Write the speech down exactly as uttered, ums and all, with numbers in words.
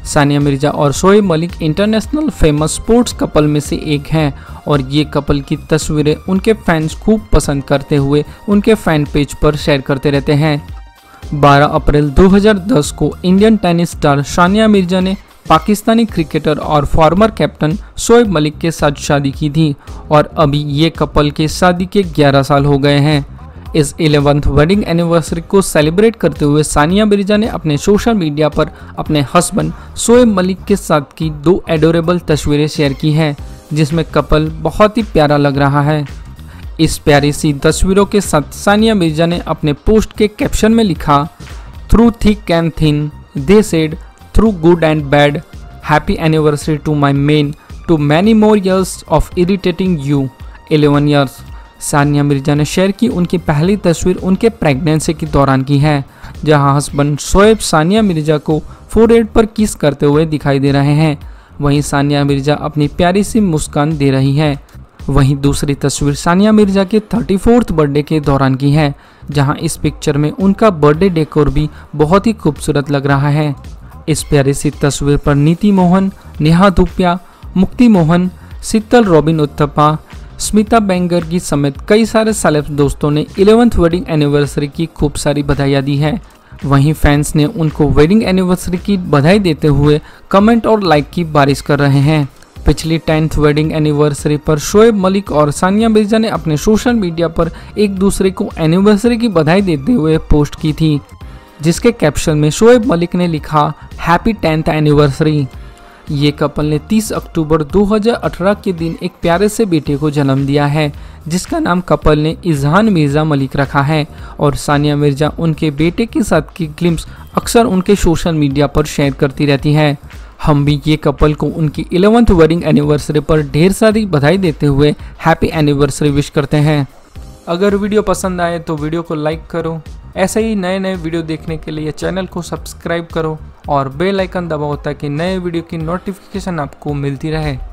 सानिया मिर्जा और Shoaib Malik international famous sports couple में से एक हैं और ये कपल की तस्वीरें उनके फैंस खूब पसंद करते हुए उनके फैन पेज पर शेयर करते रहते हैं। बारह अप्रैल दो हज़ार दस को Indian tennis star Sania Mirza ने पाकिस्तानी क्रिकेटर और फॉर्मर कैप्टन शोएब मलिक के साथ शादी की थी और अभी ये कपल के शादी के ग्यारह साल हो गए हैं। इस इलेवेंथ वेडिंग एनिवर्सरी को सेलिब्रेट करते हुए सानिया मिर्जा ने अपने सोशल मीडिया पर अपने हस्बैंड शोएब मलिक के साथ की दो एडोरेबल तस्वीरें शेयर की हैं, जिसमें कपल बहुत ही प्यारा लग रहा है। इस प्यारी सी तस्वीरों के साथ सानिया मिर्जा ने अपने पोस्ट के कैप्शन में लिखा, through thick and thin they said, through good and bad, happy anniversary to my man, too many more years of irritating you, eleven years. Sania Mirza ने शेयर की उनकी पहली तस्वीर उनके प्रेगनेंसी के दौरान की है, जहां हस्बैंड शोएब सानिया मिर्जा को फोरहेड पर किस करते हुए दिखाई दे रहे हैं। वहीं सानिया मिर्जा अपनी प्यारी सी मुस्कान दे रही हैं। वहीं दूसरी तस्वीर सानिया मिर्जा के थर्टी फोर्थ बर्थडे के दौरान की है, जहां इस पिक्चर में उनका बर्थडे डेकोर भी बहुत ही खूबसूरत लग रहा है। इस प्यारी सी तस्वीर पर नीति मोहन, नेहा धूपिया, मुक्ति मोहन, शीतल रॉबिन उत्थप्पा, स्मिता बेंगरगी समेत कई सारे सेलेब्स दोस्तों ने इलेवेंथ वेडिंग एनिवर्सरी की खूब सारी बधाइयाँ दी है। वहीं फैंस ने उनको वेडिंग एनिवर्सरी की बधाई देते हुए कमेंट और लाइक की बारिश कर रहे हैं। पिछली टेंथ वेडिंग एनिवर्सरी पर शोएब मलिक और सानिया मिर्जा ने अपने सोशल मीडिया पर एक दूसरे को एनिवर्सरी की बधाई देते हुए पोस्ट की थी, जिसके कैप्शन में शोएब मलिक ने लिखा, हैप्पी टेंथ एनिवर्सरी। ये कपल ने तीस अक्टूबर दो हज़ार अठारह के दिन एक प्यारे से बेटे को जन्म दिया है, जिसका नाम कपल ने इजहान मिर्जा मलिक रखा है और सानिया मिर्जा उनके बेटे के साथ की ग्लिम्स अक्सर उनके सोशल मीडिया पर शेयर करती रहती हैं। हम भी ये कपल को उनकी इलेवेंथ वेडिंग एनिवर्सरी पर ढेर सारी बधाई देते हुए हैप्पी एनिवर्सरी विश करते हैं। अगर वीडियो पसंद आए तो वीडियो को लाइक करो। ऐसे ही नए नए वीडियो देखने के लिए चैनल को सब्सक्राइब करो और बेल आइकन दबाओ ताकि नए वीडियो की नोटिफिकेशन आपको मिलती रहे।